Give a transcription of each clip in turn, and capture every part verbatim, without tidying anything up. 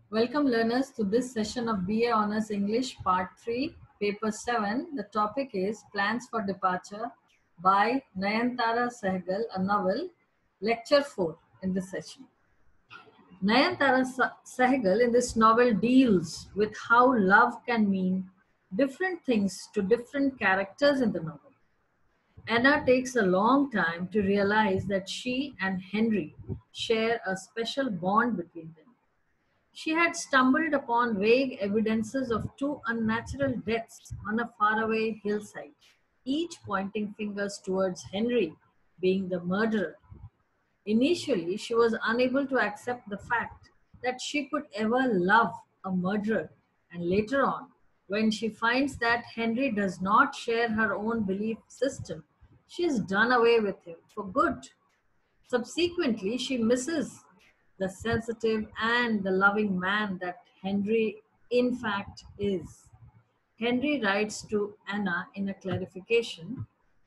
Welcome learners to this session of B A Honours English Part three, Paper seven. The topic is Plans for Departure by Nayantara Sehgal, a novel, Lecture four in this session. Nayantara Sehgal in this novel deals with how love can mean different things to different characters in the novel. Anna takes a long time to realize that she and Henry share a special bond between them. She had stumbled upon vague evidences of two unnatural deaths on a faraway hillside, each pointing fingers towards Henry being the murderer. Initially, she was unable to accept the fact that she could ever love a murderer, and later on, when she finds that Henry does not share her own belief system, she is done away with him for good. Subsequently, she misses the sensitive and the loving man that Henry, in fact, is. Henry writes to Anna in a clarification.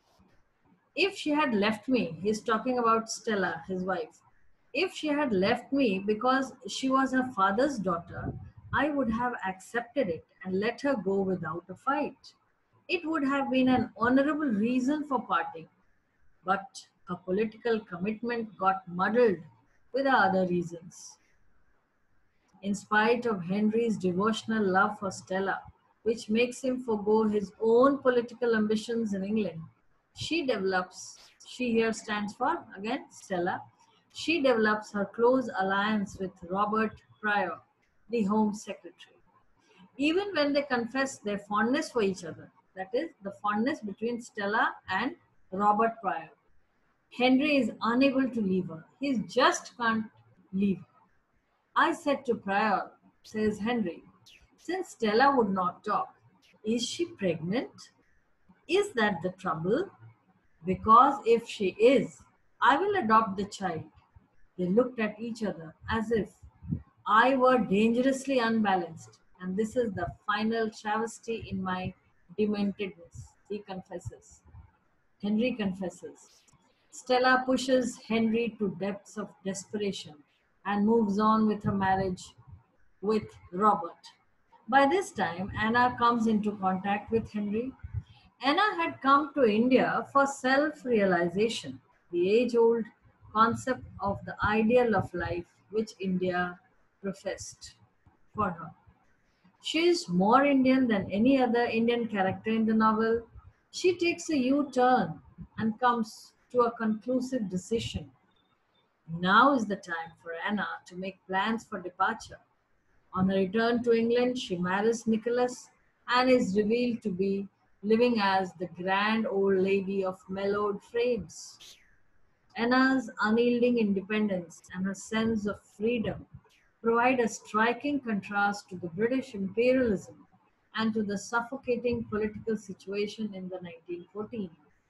If she had left me, he's talking about Stella, his wife. If she had left me because she was her father's daughter, I would have accepted it and let her go without a fight. It would have been an honorable reason for parting, but her political commitment got muddled with other reasons. In spite of Henry's devotional love for Stella, which makes him forego his own political ambitions in England, she develops, she here stands for, again, Stella, she develops her close alliance with Robert Pryor, the Home Secretary. Even when they confess their fondness for each other, that is, the fondness between Stella and Robert Pryor, Henry is unable to leave her. He just can't leave her. I said to Pryor, says Henry, since Stella would not talk, is she pregnant? Is that the trouble? Because if she is, I will adopt the child. They looked at each other as if I were dangerously unbalanced, and this is the final travesty in my dementedness, he confesses. Henry confesses. Stella pushes Henry to depths of desperation and moves on with her marriage with Robert. By this time, Anna comes into contact with Henry. Anna had come to India for self realization, the age old concept of the ideal of life which India professed for her. She is more Indian than any other Indian character in the novel. She takes a U turn and comes to a conclusive decision. Now is the time for Anna to make plans for departure. On her return to England, she marries Nicholas and is revealed to be living as the grand old lady of mellowed frames. Anna's unyielding independence and her sense of freedom provide a striking contrast to the British imperialism and to the suffocating political situation in the nineteen fourteen.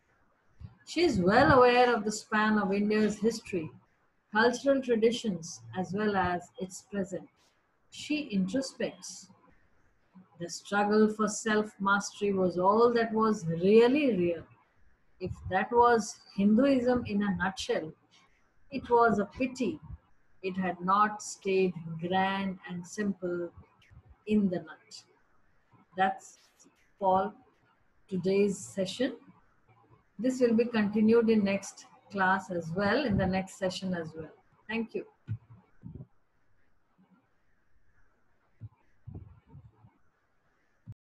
She is well aware of the span of India's history, cultural traditions, as well as its present. She introspects. The struggle for self mastery was all that was really real. If that was Hinduism in a nutshell, it was a pity it had not stayed grand and simple in the nut. That's for today's session. This will be continued in next class as well, in the next session as well. Thank you.